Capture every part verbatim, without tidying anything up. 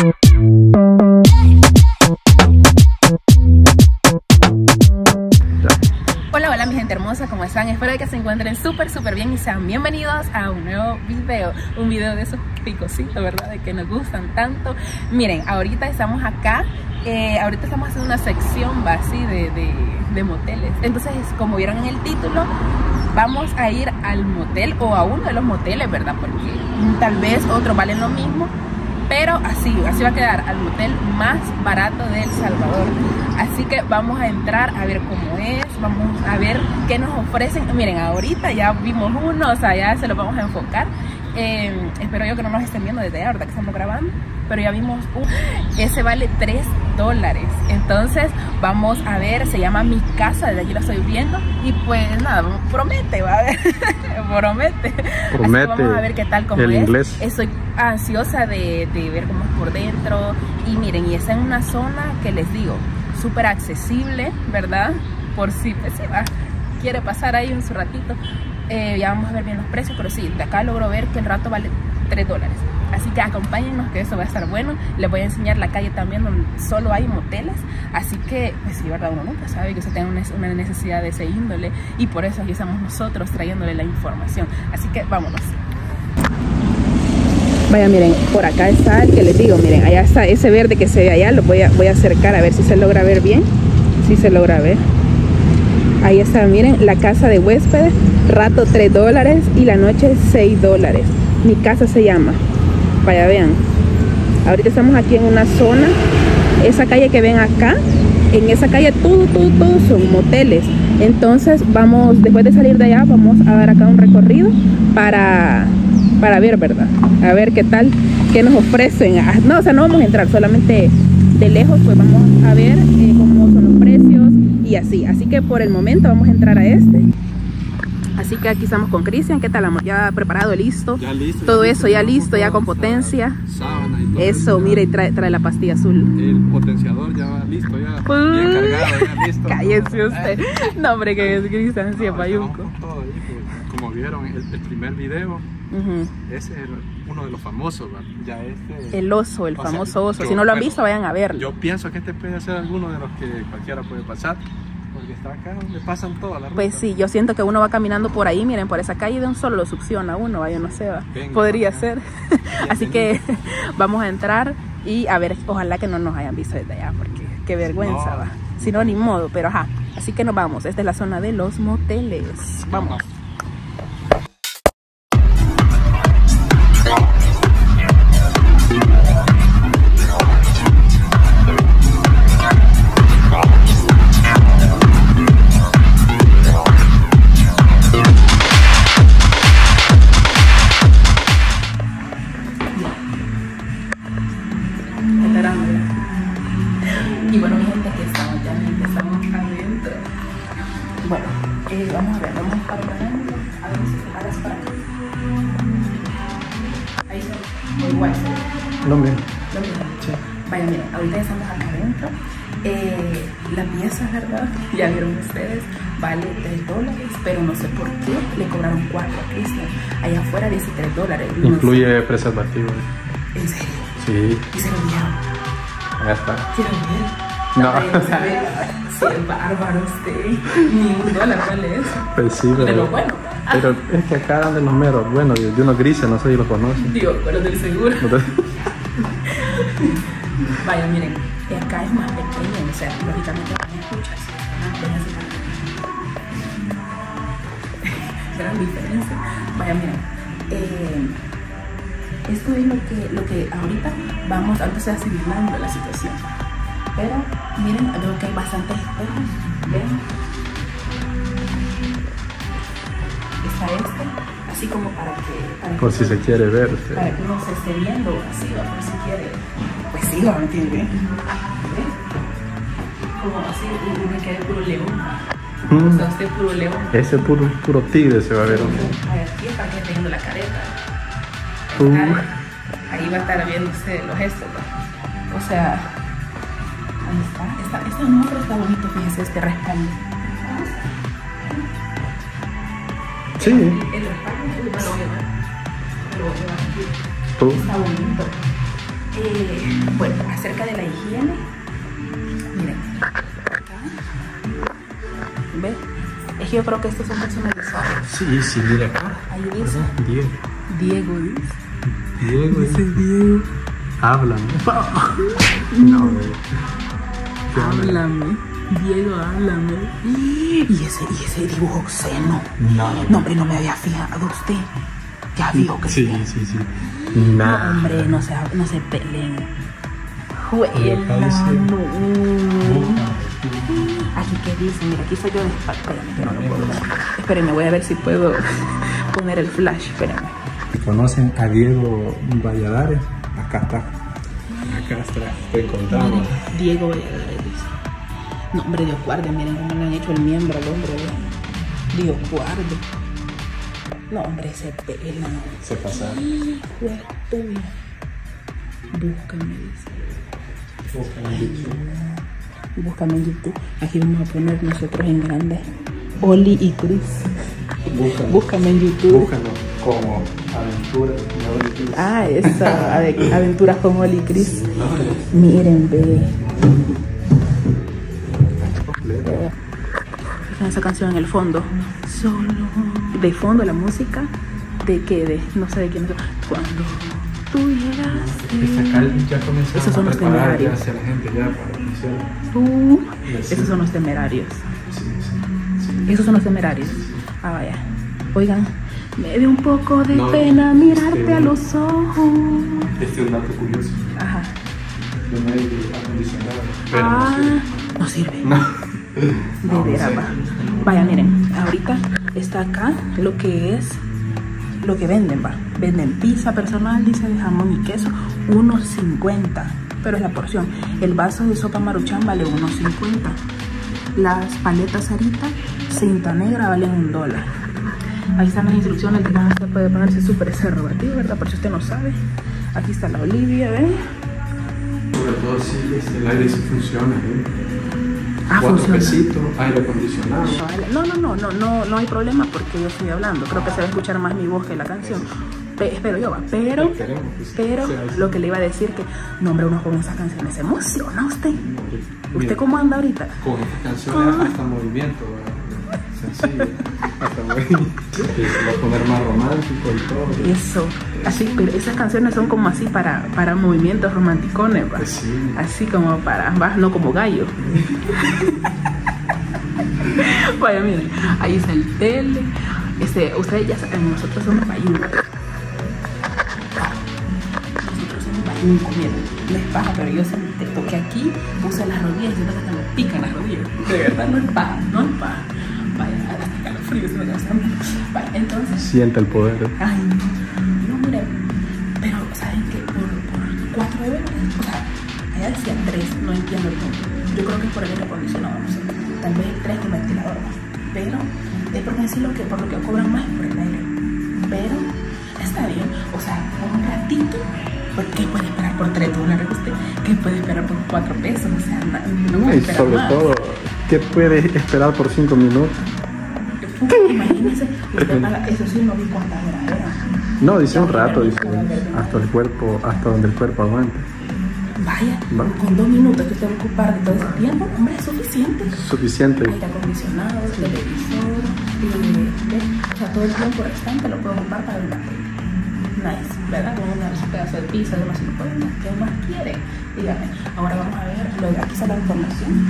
Hola, hola mi gente hermosa, ¿cómo están? Espero que se encuentren súper, súper bien y sean bienvenidos a un nuevo video. Un video de esos picositos, ¿verdad? De que nos gustan tanto. Miren, ahorita estamos acá, eh, ahorita estamos haciendo una sección así de, de, de moteles. Entonces, como vieron en el título, vamos a ir al motel o a uno de los moteles, ¿verdad? Porque tal vez otros valen lo mismo, pero así, así va a quedar, al motel más barato de El Salvador. Así que vamos a entrar a ver cómo es, vamos a ver qué nos ofrecen. Miren, ahorita ya vimos uno, o sea, ya se lo vamos a enfocar. Eh, espero yo que no nos estén viendo desde ahora, que estamos grabando, pero ya vimos uno. Ese vale tres dólares. Entonces vamos a ver, se llama Mi Casa, desde aquí lo estoy viendo. Y pues nada, promete, va a ver. promete. Promete. Así que vamos a ver qué tal, cómo el es. Inglés. Estoy ansiosa de, de ver cómo es por dentro. Y miren, y está en una zona que les digo, súper accesible, ¿verdad? Por si pues, se va, quiere pasar ahí un su ratito. Eh, ya vamos a ver bien los precios, pero sí, de acá logro ver que el rato vale tres dólares. Así que acompáñennos, que eso va a estar bueno. Les voy a enseñar la calle también, donde solo hay moteles. Así que, pues sí, verdad, uno nunca sabe que usted tenga una necesidad de ese índole. Y por eso aquí estamos nosotros trayéndole la información. Así que vámonos. Vaya, miren, por acá está el que les digo, miren, allá está ese verde que se ve allá. Lo voy a, voy a acercar a ver si se logra ver bien. Si se logra ver. Ahí está, miren, la casa de huéspedes, rato tres dólares y la noche seis dólares. Mi Casa se llama. Vaya, vean. Ahorita estamos aquí en una zona, esa calle que ven acá, en esa calle todo, todo, todo son moteles. Entonces vamos, después de salir de allá, vamos a dar acá un recorrido para, para ver, ¿verdad? A ver qué tal, qué nos ofrecen. No, o sea, no vamos a entrar, solamente de lejos, pues vamos a ver eh, cómo son los precios y así. Así que por el momento vamos a entrar a este. Así que aquí estamos con Cristian. ¿Qué tal, amor? ¿Ya preparado, listo? Ya listo. Todo ya eso listo, ya listo, ya con potencia. Sábana y todo eso, mira, y trae, trae la pastilla azul. El potenciador ya va listo, ya uh, bien cargado, ya listo. Cállese usted. No, hombre, que es Cristian, sí, payunco. Como vieron el, el primer video, uh-huh. ese es uno de los famosos, ¿verdad? Ya este, el oso, el famoso sea, oso. Yo, si no lo han bueno, visto, vayan a verlo. Yo pienso que este puede ser alguno de los que cualquiera puede pasar. Porque está acá donde pasan todas las rutas. Pues sí, yo siento que uno va caminando por ahí, miren, por esa calle de un solo lo succiona uno, vaya, no sé, va. Venga, podría venga. ser. Así que vamos a entrar y a ver, ojalá que no nos hayan visto desde allá, porque qué vergüenza, no, va. Si no, ni modo, pero ajá. Así que nos vamos, esta es la zona de los moteles. Vamos. Y bueno, mi gente, aquí estamos, ya empezamos adentro. Bueno, eh, vamos a ver, vamos para adentro. A ver si te paras para acá. Ahí se ve, igual se ve. Lo mismo. Lo mismo. Sí. Vaya, miren, ahorita ya estamos acá adentro. Eh, la pieza, ¿verdad? Ya vieron ustedes, vale tres dólares, pero no sé por qué le cobraron cuatro a Cristian. Allá afuera dice tres dólares. Incluye no sé. preservativo. ¿En serio? Sí. ¿Y se lo enviaron? Ya está. ¿Se lo enviaron? No. No. ¿Sabe? Sí, es bárbaro usted. Ni un dólar vale eso. Pues sí, pero... De lo bueno. Pero es que acá dan de los meros, bueno, de unos grises, no sé si los conocen. Digo, pero del seguro. Vaya, miren, acá es más pequeño, o sea, lógicamente no escuchas. Gran diferencia. Vaya, miren, eh, esto es lo que, lo que ahorita vamos, ahorita estoy asimilando la situación. Pero miren, veo que hay bastantes espejos. ¿Ven? Está este, así como para que... Para por que si se quiere ver. Sí. Para que uno se esté viendo así, o por si quiere. Pues sí, ¿no? ¿Me entiende? ¿Ven? Como así, uno queda puro león. Mm. O sea, usted puro león. Ese puro, puro tigre se va a ver. A ver, aquí está teniendo la careta. Uh. Ahí va a estar viendo usted los gestos, ¿no? O sea, ahí está. Esta, este nombre está bonito, fíjese, este respaldo. Sí. El, el respaldo me lo voy a llevar. Me lo voy a llevar aquí. Uh. Está bonito. Eh, acerca de la higiene. Miren, acá. ¿Ves? Es que yo creo que estos son personalizados. Sí, sí, mira acá. Ahí dice. Diego. Diego dice. Diego. Dice Diego. Háblame. No, Háblame. Diego, háblame. Y ese, y ese dibujo obsceno. No, No, hombre, no me había fijado usted. Ya vio que sí, sí. sí, sí. No, Nada. hombre, no se, no se peleen. Juela, parece- no. Aquí que dice, mira, aquí soy yo de espalda. Espérame, que no lo puedo ver. Espérenme, voy a ver si puedo poner el flash. Espérame. ¿Conocen a Diego Valladares? Acá está. Acá está. Te contamos. Miren, Diego Valladares dice. No, hombre, Dios guarde, miren cómo le han hecho el miembro al hombre. ¿Ve? Dios guarde. No, hombre, se pela. Se pasa. Pues tuya. Búscame, dice. Búscame en YouTube. Aquí vamos a poner nosotros en grande. Oli y Chris. Búscalo. Búscame en YouTube. Búscalo como aventura de Oli Chris. Ah, esa. ave- Aventuras con Oli y Chris. Miren, ve. Fijan esa canción en el fondo. Solo. De fondo la música. ¿De qué? De. No sé de quién. Cuando tú llegaste. Acá ya comenzaron Esos son a los preparar ya temerarios. hacia la gente ya para iniciar. Uh, Sí. esos son los temerarios. Sí, sí, sí. Esos son los temerarios. Ah, vaya. Oigan, me dio un poco de No, pena mirarte este- a los ojos. Este es un dato curioso. Ajá. Yo no hay acondicionado. Pero Ah, no sirve. no sirve. No. De No, veras, no sé. va. Vaya, miren, ahorita está acá lo que es lo que venden, va. Venden pizza personal, dice, de jamón y queso, uno cincuenta, pero es la porción. El vaso de sopa Maruchan vale uno cincuenta. Las paletas Sarita, cinta negra, valen un dólar. Ahí están las instrucciones de cómo usted puede ponerse su preservativo, ¿verdad? Por si usted no sabe. Aquí está la Olivia, ¿ven? Sobre todo si este, el aire sí funciona. ¿eh? Ah, Cuatro funciona. pesitos, aire acondicionado. No, no, no, no, no, no hay problema porque yo estoy hablando. Creo que se va a escuchar más mi voz que la canción. Pe- espero yo, va. Pero, Esperemos que sí. pero Sea así. lo que le iba a decir que, no, hombre, uno con esas canciones se emociona usted. ¿Usted Mira, cómo anda ahorita? con esta canción Ah. hasta movimiento, ¿verdad? Sencillo. Hasta movimiento. Va a poner más romántico y todo. Eso. Así, pero esas canciones son como así para, para movimientos romanticones, va. Pues sí. Así como para, va, no como gallo. Vaya, miren, ahí está el tele. Este, ustedes ya saben, nosotros somos bayuncos. Nosotros somos bayuncos, miren. No es paja, pero yo siempre te toqué aquí, puse las rodillas y siento que hasta me pican las rodillas. De verdad, no es paja, no es paja. Vaya, hasta calofrío se me da. Vaya, entonces. Siente el poder. Ay, no, no, miren. Pero, ¿saben qué? Por, por cuatro dólares, o sea, allá decía tres, no entiendo el punto. Yo creo que es por el aire acondicionado, no sé. Tal vez tres con ventilador, ¿no? Pero es porque sí lo que, por lo que cobran más es por el aire. Pero está bien, o sea, por un ratito, ¿por qué puede esperar por tres dólares usted? ¿Qué puede esperar por cuatro pesos? O sea, no, no No, puede y esperar sobre más. todo, ¿qué puedes esperar por cinco minutos? Imagínense, usted paga, eso sí, no vi cuántas horas eran. No, dice un rato, dice hasta el cuerpo, hasta donde el cuerpo aguante. Vaya, Va. con dos minutos que usted va a ocupar de todo ese tiempo, hombre, es suficiente. Suficiente. Aire acondicionado, televisor, eh, o sea, todo el tiempo restante lo puedo ocupar para una tele. Nice, ¿verdad? Con un pedazo de pizza de unos cincuenta, ¿qué más quiere? Dígame. Ahora vamos a ver, lo de aquí está la información.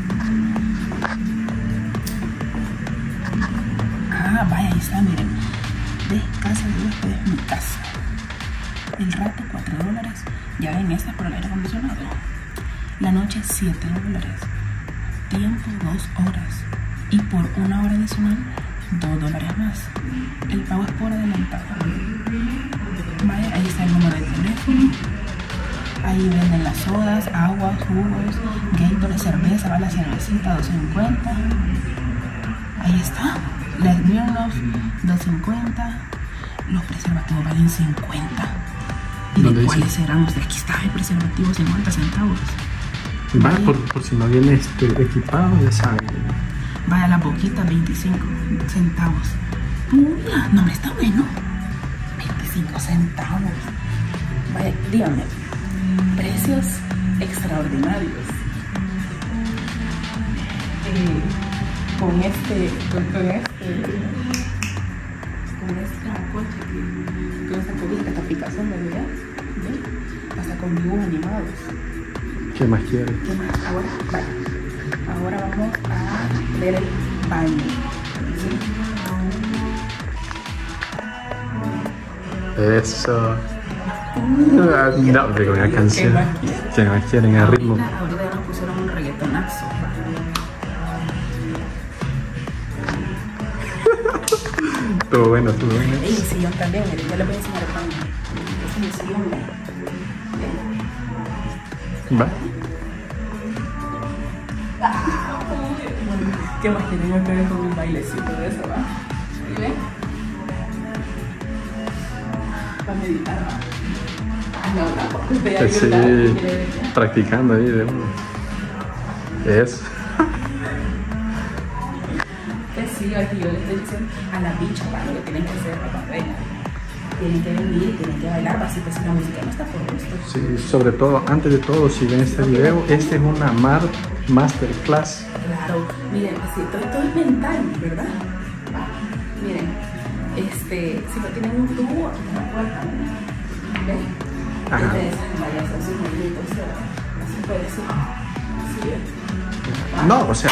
Ah, vaya, ahí está, miren. De casa de huéspedes, mi casa. El rato, cuatro dólares. Ya ven, esta es por el aire acondicionado. La noche, siete dólares. Tiempo, dos horas. Y por una hora adicional, dos dólares más. El pago es por adelantado. Vaya, ahí está el número de teléfono. Ahí venden las sodas, aguas, jugos, Gatorade, cerveza, va la cervecita, dos cincuenta. Ahí está. Las Smirnoff, dos cincuenta. Los preservativos valen cincuenta. ¿Y de cuáles serán? O sea, aquí está el preservativo, cincuenta centavos. Va, por, por si no viene este, equipado, ya saben. Vaya, la boquita, veinticinco centavos. Mira, no, hombre, está bueno. veinticinco centavos. Vaya, díganme, precios extraordinarios. Eh, con este, con, con este, con esta coche, con esta cubita, esta picazón, ¿verdad? ¿Ven? Hasta con dibujos animados. ¿Qué más quieres? ¿Qué más? Ahora, vale. Ahora vamos a ver el baño. ¿Sí? Eso. No, pero una canción. ¿Qué más quieren? El ritmo. Ahorita, ahorita ya nos pusieron un reggaetonazo. Todo bueno, todo bueno. Y el sillón también, miren, yo les voy a enseñar el baño. Este es el sillón, ¿ven? Va. ¿Qué más tienen? Yo creo que con un bailecito de eso, ¿va? ¿Y ven? Para meditar, ¿va? Ah, no, no, porque usted ya Sí, vio, practicando ahí de uno. Eso. Que sí, aquí yo les estoy diciendo a la bicha, ¿va? Lo que tienen que hacer, ¿va? Venga. Tienen que venir, tienen que bailar, ¿va? Así que si la música no está por gusto. Sí, sobre todo, antes de todo, si ven este video, este es una Mar Masterclass. Claro, miren, así, todo, todo es mental, ¿verdad? Va, miren, este, si no tienen un tubo, aquí está la puerta, ¿ven? Ajá. Entonces, vaya a hacer sus movimientos, así puede ser. ¿Sí ven? No, o sea,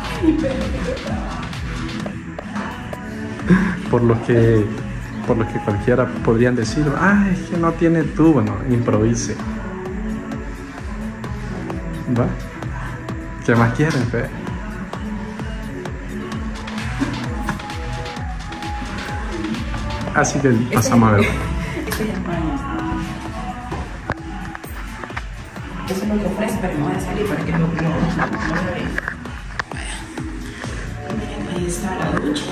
por lo que, por lo que cualquiera podrían decir, ah, es que no tiene tubo, no, improvise. ¿Va? ¿Qué más quieren, fe? Así que pasamos a ver. Este es el baño. Eso es lo que ofrece, pero no voy a salir para que lo vean. Ahí está la ducha.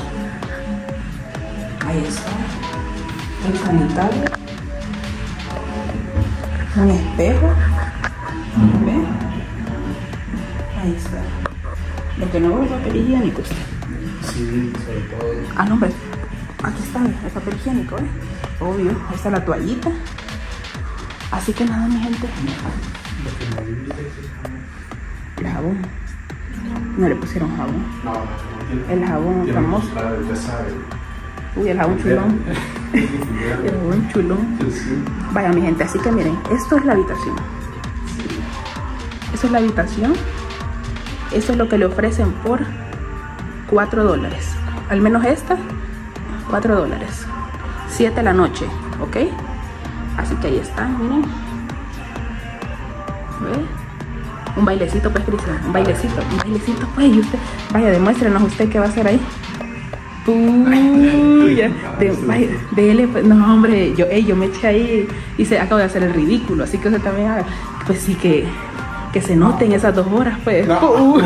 Ahí está. El sanitario. Un espejo. ¿Ven? Ahí está. Lo que no veo es papel higiénico. Sí, sobre todo. Ah, no, hombre. Aquí está el papel higiénico, ¿eh? Obvio. Ahí está la toallita. Así que nada, mi gente. El jabón. No le pusieron jabón. No, no, El jabón famoso. Ya sabe. Uy, el jabón chulón. El jabón chulón. Vaya, mi gente. Así que miren, esto es la habitación. Esta es la habitación. Eso es lo que le ofrecen por cuatro dólares. Al menos esta, cuatro dólares. siete la noche, ¿ok? Así que ahí está, miren. ¿Ve? Un bailecito, pues, Cristian. Un bailecito, un bailecito, pues. Y usted, vaya, demuéstrenos usted qué va a hacer ahí. Uy, ya, de, vaya, dele, pues, no, hombre, yo, hey, yo me eché ahí y se acabo de hacer el ridículo. Así que usted también haga, pues sí que. Que se noten esas dos horas, pues. No. Uh.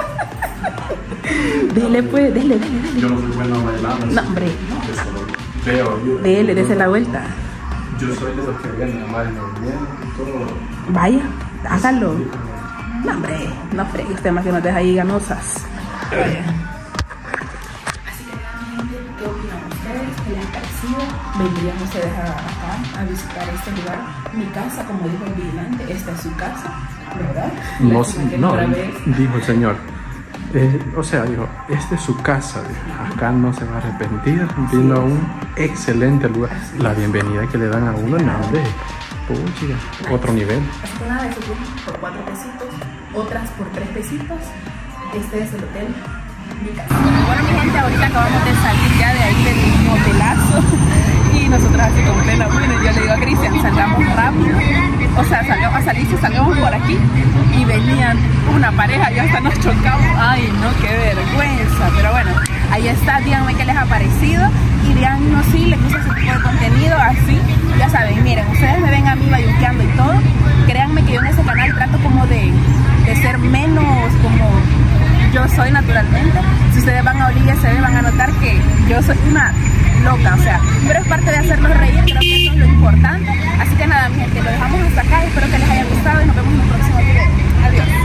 Dele, pues, dele, dele, dele. Yo no soy bueno bailando. No, hombre. Veo, yo. Dele, dese la vuelta. Yo soy de los que ven a bailar bien y todo. Vaya, hágalo. No, hombre, no fregue usted más que nos deja ahí ganosas. Vaya. Así que, ¿qué opinan ustedes? ¿Qué les ha parecido? ¿Vendrían ustedes a, acá a visitar este lugar? Mi casa, como dijo el vigilante, esta es su casa. ¿Verdad? No, no, dijo el señor. Eh, o sea, dijo, esta es su casa. Dijo, acá no se va a arrepentir. Vino a un excelente lugar. La bienvenida que le dan a uno, no, hombre. Pucha, otro nivel. Así que nada, eso tiene por cuatro pesitos, otras por tres pesitos. Este es el hotel. Mi casa. Bueno, mi gente, ahorita acabamos de salir ya de ahí del hotelazo. Y nosotros así como plena, bueno, yo le digo a Cristian, salgamos rápido. O sea, salgamos a salir, salgamos por aquí y venían una pareja y hasta nos chocamos. Ay, no, qué vergüenza. Pero bueno, ahí está, díganme qué les ha parecido y díganos si les gusta ese tipo de contenido así. Ya saben, miren, ustedes me ven a mí bayuqueando y todo. Créanme que yo en ese canal trato como de, de ser menos como yo soy naturalmente. Si ustedes van a Orilla S B van a notar que yo soy una loca, o sea, pero es parte de hacerlos reír, creo que eso es lo importante. Así que nada, mi gente, lo dejamos hasta acá, espero que les haya gustado y nos vemos en un próximo video. Adiós.